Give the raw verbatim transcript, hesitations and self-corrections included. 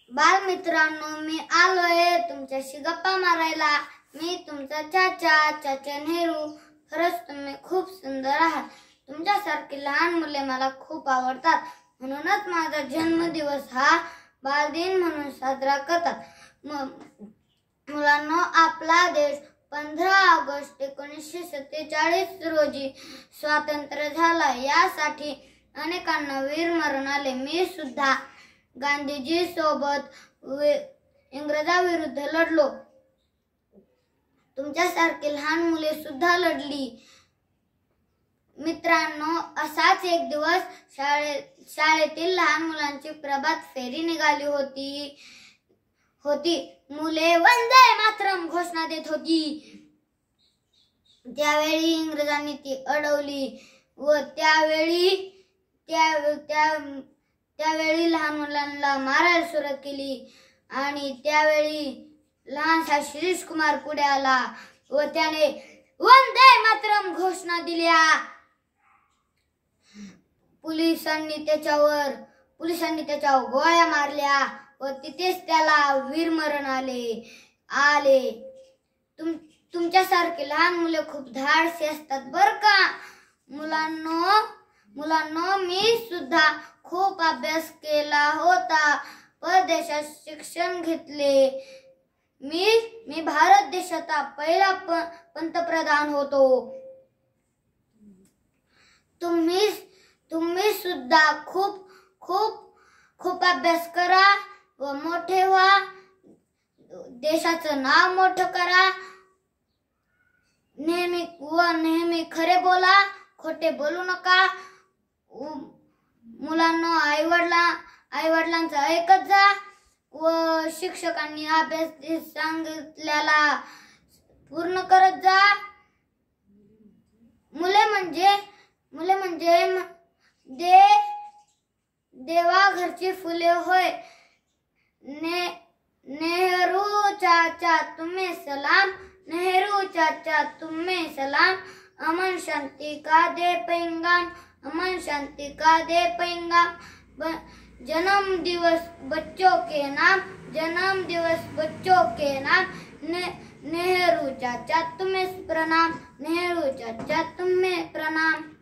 बालमित्रांनो, मी आलोय तुमच्याशी गप्पा मारायला. मी तुमचा चाचा चाचा नेहरू. खरंच तुम्ही खूप सुंदर आहात. तुमच्यासारखी लहान मुले मला खूप आवडतात. म्हणूनच माझा जन्मदिवस हा बालदिन म्हणून साजरा करतात. मुलांनो, आपला देश पंधरा ऑगस्ट एकोणीसशे सत्तेचाळीस रोजी स्वातंत्र्य झाला. यासाठी अनेकांना वीरमरण आले. मी सुद्धा गांधीजी सोबत इंग्रजाविरुद्ध लढलो. तुमच्यासारखी लहान मुले सुद्धा लढली. मित्रांनो, असाच एक दिवस शाळे शाळेतील लहान मुलांची प्रभात फेरी निघाली होती होती मुले वंदे मातरम घोषणा देत होती. त्यावेळी इंग्रजांनी ती अडवली व त्यावेळी त्या त्या त्यावेळी लहान मुलांना मारायला सुरुवात केली. आणि त्यावेळी लहानसा शिरीष कुमार पुढे आला व त्याने वंदे मातरम घोषणा दिल्या. पोलिसांनी त्याच्यावर पोलिसांनी त्याच्यावर गोळ्या मारल्या व तिथेच त्याला वीरमरण आले आले तुम तुमच्यासारखे लहान मुले खूप धाडसी असतात बर का. मुलांनो मुलांनो मी सुद्धा खूप अभ्यास केला होता. परदेशात शिक्षण घेतले. मी मी भारत देशाचा पहिला पंतप्रधान होतो. तुम्ही तुम्ही सुद्धा खूप खूप खूप अभ्यास करा व मोठे व्हा. देशाचं नाव मोठं करा. नेहमी व नेहमी खरे बोला, खोटे बोलू नका. मुलांना आई वडिला आई वडिलांचं ऐकत जा व शिक्षकांनी अभ्यास सांगितलेला पूर्ण करत जा. मुले म्हणजे मुले म्हणजे दे देवा घरची फुले होय. ने नेहरू चाचा तुम्हें सलाम. नेहरू चाचा तुम्हें सलाम. अमन शांति का दे पैगाम. अमन शांति का दे पैगाम. जन्म दिवस बच्चों के नाम. जन्म दिवस बच्चों के नाम. ने नेहरू चाचा तुम्हें प्रणाम. नेहरू चाचा तुम्हें प्रणाम.